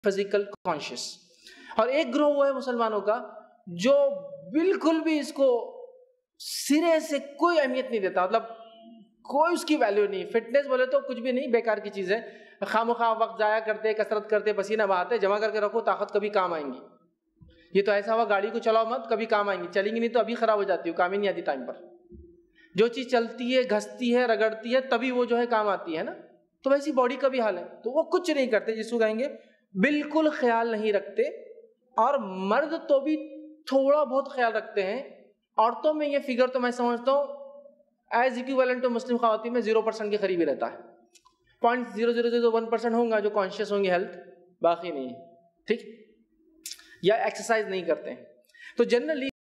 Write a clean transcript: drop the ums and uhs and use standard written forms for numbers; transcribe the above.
Physical conscious, और एक ग्रोह वो है मुसलमानों का जो बिल्कुल भी इसको सिरे से कोई अहमियत नहीं देता, मतलब कोई उसकी वैल्यू नहीं। फिटनेस बोले तो कुछ भी नहीं, बेकार की चीज़ है, खामखा वक्त जाया करते, कसरत करते, पसीना बहाते, जमा करके रखो, ताकत कभी काम आएंगी। ये तो ऐसा हुआ गाड़ी को चलाओ मत, कभी काम आएंगी, चलेंगी नहीं तो अभी खराब हो जाती है, काम ही नहीं आती टाइम पर। जो चीज़ चलती है, घसती है, रगड़ती है, तभी वो जो है काम आती है ना। तो वैसी बॉडी का भी हाल है, तो वो कुछ नहीं करते, जिसको कहेंगे बिल्कुल ख्याल नहीं रखते। और मर्द तो भी थोड़ा बहुत ख्याल रखते हैं। औरतों में ये फिगर तो मैं समझता हूँ एज इक्विवेलेंट टू मुस्लिम ख़वातीन में 0% के करीब ही रहता है। 0.0001% होंगे जो कॉन्शियस होंगे हेल्थ, बाकी नहीं, ठीक, या एक्सरसाइज नहीं करते हैं। तो जनरली